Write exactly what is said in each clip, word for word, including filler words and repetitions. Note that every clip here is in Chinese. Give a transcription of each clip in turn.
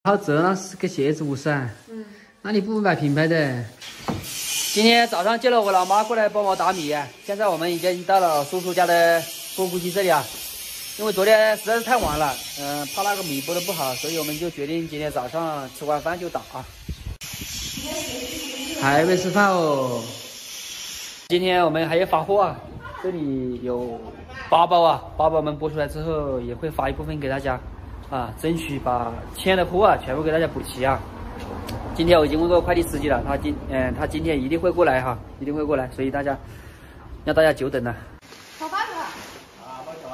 好，这那是个鞋子屋是啊？ 嗯。 那你不买品牌的？今天早上接了我老妈过来帮我打米，现在我们已经到了叔叔家的钵钵鸡这里啊。因为昨天实在是太晚了，嗯、呃，怕那个米剥的不好，所以我们就决定今天早上吃完饭就打啊。还没吃饭哦。今天我们还要发货啊，这里有八包啊，八包我们剥出来之后也会发一部分给大家。 啊，争取把欠的货啊全部给大家补齐啊！今天我已经问过快递司机了，他今嗯、呃、他今天一定会过来哈，一定会过来，所以大家让大家久等了。 好包子啊！ 啊，包饺啊！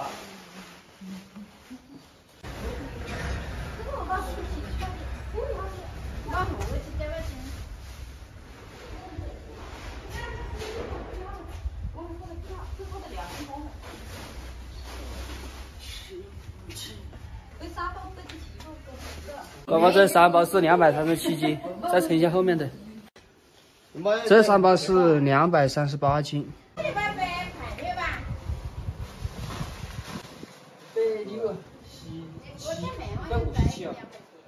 宝宝，这三包是两百三十七斤，再称一下后面的。这三包是两百三十八斤。百六吧。百六七七，要五十七啊。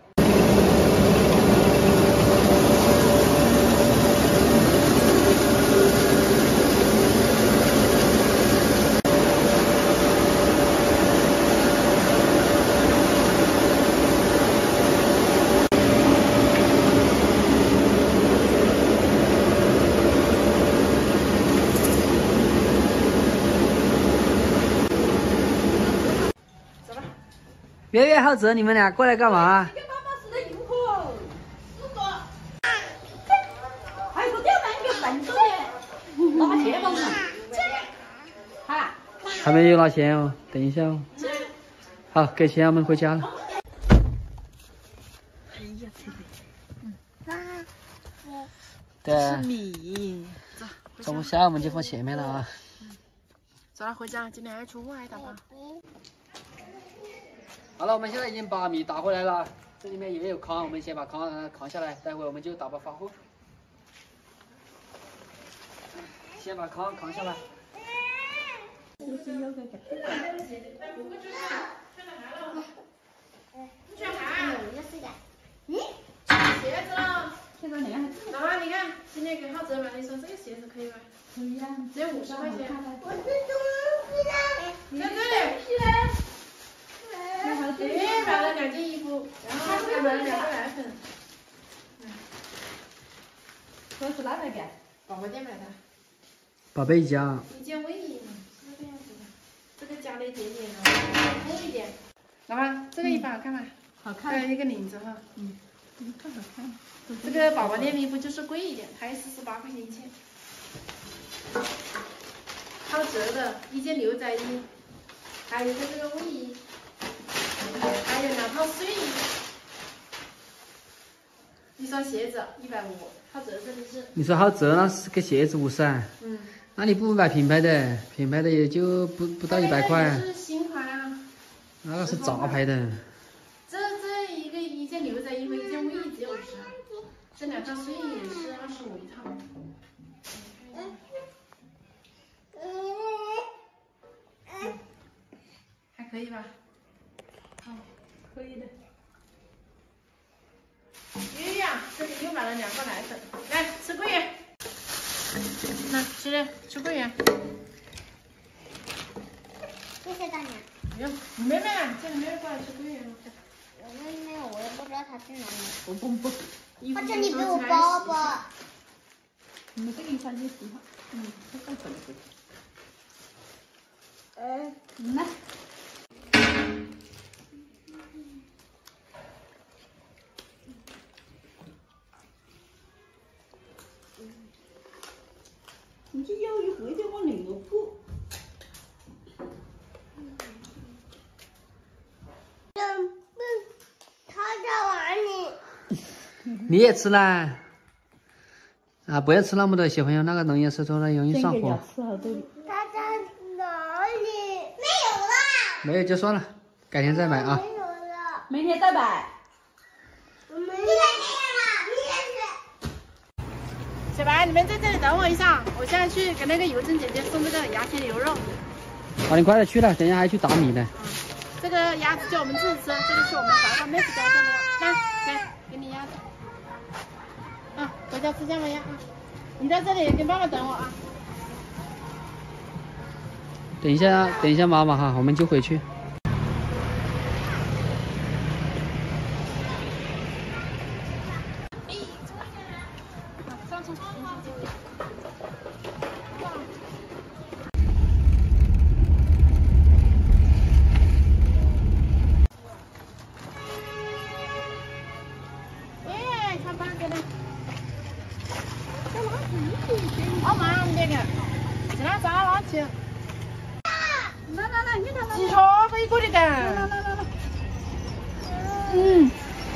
月月、浩哲，你们俩过来干嘛？ 这个包包是在入口，四个。还有个吊单个笨重的，拿把钱包上。哈。 还没有拿钱哦，等一下哦。好，给钱，我们回家了。 哎呀，这个，嗯， 对。 是米。走。 中午下我们就放前面了啊。 嗯。走了，回家，今天还出货还打包。 好了，我们现在已经把米打回来了，这里面也有糠，我们先把糠扛下来，待会我们就打包发货。先把糠扛下来。 鞋子了，现在那样。老妈，你看，今天给浩哲买了一双这个鞋子，可以吗？可以啊，只有五十块钱。我是中在这里。 哎，买了两件衣服，然后还买了两个奶粉。嗯，这是哪来的？宝宝店买的。 宝贝家。 一件卫衣嘛，是这样子的。这个加了一点点的，厚一点。老妈，这个衣服好看吗？好看。还有一个领子哈。嗯。嗯，看好看。这个宝宝店的衣服就是贵一点，它要四十八块钱一件。浩哲的一件牛仔衣，还有一个这个卫衣。 还有两套睡衣，一双鞋子一百五，浩哲这里是。你说浩哲那是个鞋子屋是啊？ 嗯。 那你不买品牌的？品牌的也就不不到一百块。 是新款啊。 那个是杂牌的。 这这一个一件牛仔衣和一件卫衣只有五十，这两套睡衣也是二十五一套。嗯，还可以吧？ 哦，可以的。月月啊，这里又买了两罐奶粉，来吃桂圆。那现在吃桂圆。 谢谢大娘。 不用，你妹妹啊，叫你妹妹过来吃桂圆。 我妹妹，我也不知道她去哪里。 不不不， 她叫你给我包包。 你们这个一穿就洗好。嗯，这更粉的。呃，来。 你去要一回去我领个铺。 嗯嗯，他在碗里。 你也吃啦？啊，不要吃那么多，小朋友那个容易吃多了容易上火。 他在哪里？没有啦。 没有就算了，改天再买啊。 没有了。 明天再买。 我们明天这样了，明天是。 小白，你们在这里等我一下，我现在去给那个邮政姐姐送这个牙签牛肉。 好，你快点去了，等一下还去打米呢。 嗯，这个鸭子就我们自己吃，这个是我们早上妹子给我送的，来，给。 在家吃姜母鸭啊！你在这里跟爸爸等我啊。 等一下，等一下妈妈哈，我们就回去。 好慢点个，是哪扎拉去？来来来，你看，汽车可以过去干。来来来来。嗯。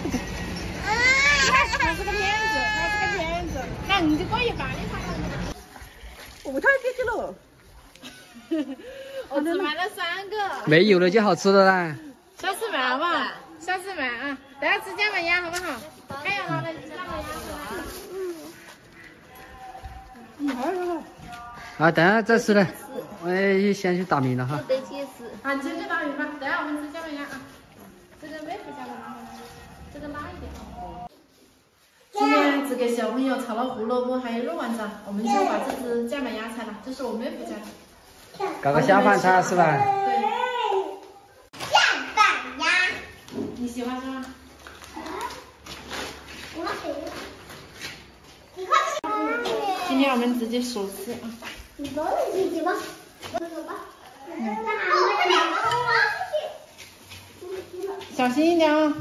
他是个骗子，他是个骗子。那你就过一半的他。 哦，他给去了。 我只买了三个。 没有了就好吃的啦。 小吃饭嘛，小吃饭啊，大家吃姜母鸭好不好？还有拿来吃姜母鸭是吧？嗯，好了好了。 啊，等下再吃了，我也先去打米了哈。 得去吃。 啊，你先去打米吧，等下我们吃姜母鸭啊。这个妹夫家的拿回来，这个辣一点。今天只给小朋友炒了胡萝卜还有肉丸子，我们就把这只姜母鸭拆了，这是我妹夫家的。 搞个下饭菜是吧？ 对。 下饭鸭。 你喜欢是吗？ 我谁？你快去。 今天我们直接手撕啊。 你帮我姐姐吧，我走吧。 小心一点啊！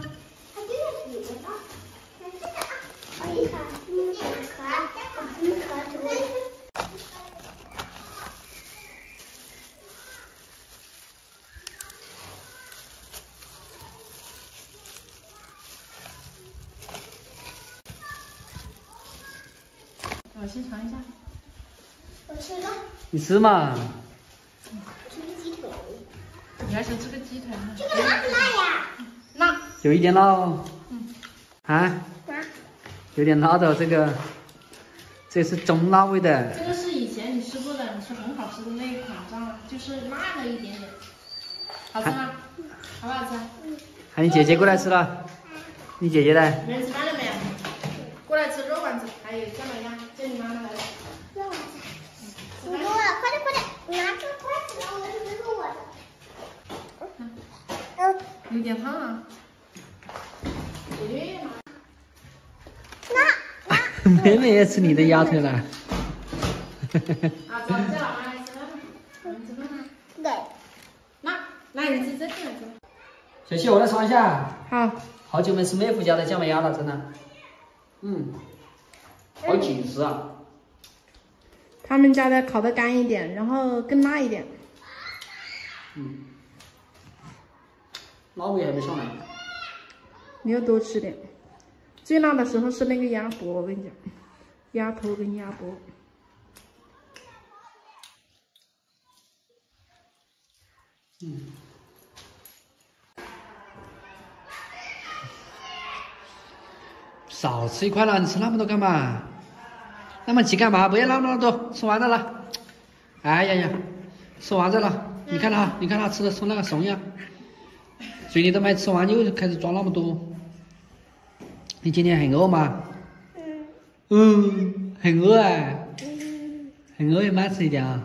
我先尝一下。 我吃了。 你吃嘛。 吃个鸡腿。 你还想吃个鸡腿吗？ 这个辣不辣呀？ 辣。 有一点辣哦。 嗯。 啊？有点辣的这个，这是中辣味的。 这个是以前你吃过的，你说很好吃的那一款，知道吗？就是辣了一点点。好吃吗？好不好吃？ 喊你姐姐过来吃了。你姐姐呢？ 没人吃饭了没有？过来吃肉丸子，还有姜母鸭，叫你妈妈来了。 肉丸子。你给我，快点快点，拿这个筷子来，我准备肉丸子。嗯。 有点烫啊。对嘛。 那那。 妹妹也吃你的鸭腿了。 啊，走，叫老妈来吃饭吧。我们吃饭吗？ 对。 那，来你吃这个来吃。 小七，我来尝一下。 好。 好久没吃妹夫家的姜母鸭了，真的。嗯。好紧实啊。 他们家的烤的干一点，然后更辣一点。 嗯。辣味还没上来。 你要多吃点。最辣的时候是那个鸭脖，我跟你讲，鸭头跟鸭脖。 嗯。少吃一块了，你吃那么多干嘛？那么急干嘛？不要那么多，吃完了啦。哎呀呀，吃完了了，你看他，你看他吃的从那个怂样，嘴里都没吃完就开始装那么多。你今天很饿吗？嗯。嗯，很饿哎。嗯。很饿也慢吃一点啊。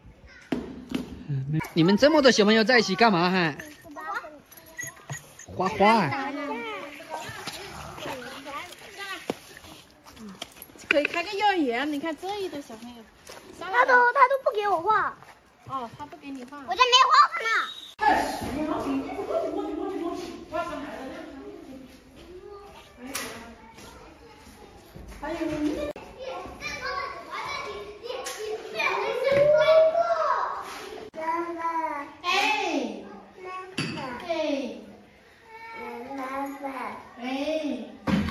嗯，你们这么多小朋友在一起干嘛哈？画画。 可以开个幼儿园，你看这一堆小朋友， 他都他都不给我画。 哦，他不给你画。 我这没画他呢。 还有。哎。哎。哎。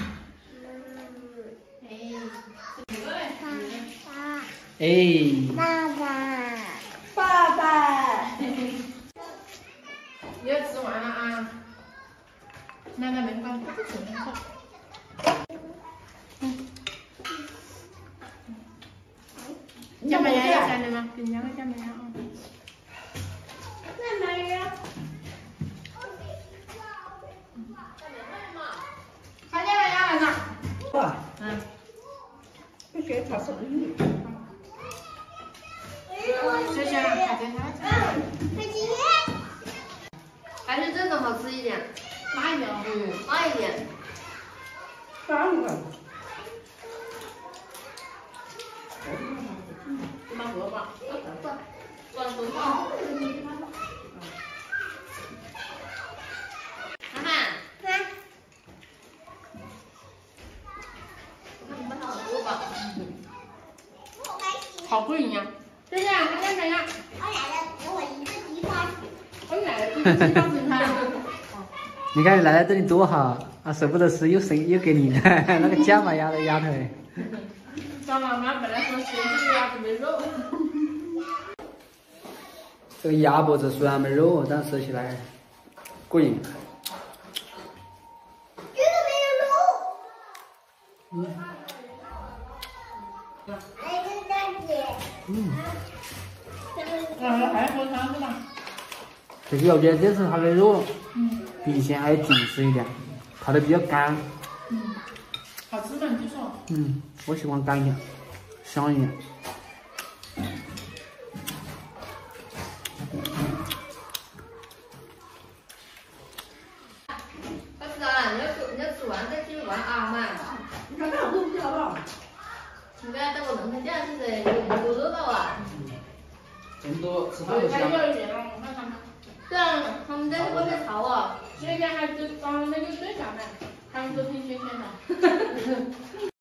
哎， 爸爸， 爸爸，你要吃完了啊！奶奶没关，不是什么事。嗯。姜母鸭要加的吗？给你加个姜母鸭啊。那没有。看姜母鸭来着。 哇。 嗯。 给他生日。 就像海鲜汤。 快进。 还是这种好吃一点。辣一点哦。嗯，辣一点。 当然。 这把锅巴，转头放。涵涵。 来。 你们好多吧？ 我好不一样。就这样，看看怎样？ 我来了，给我一个地方。 我来了，一个地方给他。 你看奶奶对你多好啊，舍不得吃又生又给你那个价嘛丫的丫头。 张妈妈本来说吃这个鸭子没肉。 这个鸭脖子虽然没肉，但吃起来过瘾。 这个没有肉。 嗯。 来个大姐。 嗯。 嗯，还喝汤是吧？ 可是我觉得这次它的肉， 嗯， 比以前还要紧实一点，烤的比较干。 嗯，好吃吗？你就说。 嗯，我喜欢干一点，香一点。 快吃啊！你要煮，你要煮完再继续玩啊嘛。 你看这样都不知道吧？ 你看这个冷成这样，现在有有热到啊。 人多吃还饭都香。 要一点了，我看他们。对啊，他们在外面吵啊，那天还就刚那个对象呢，他们都挺新鲜的。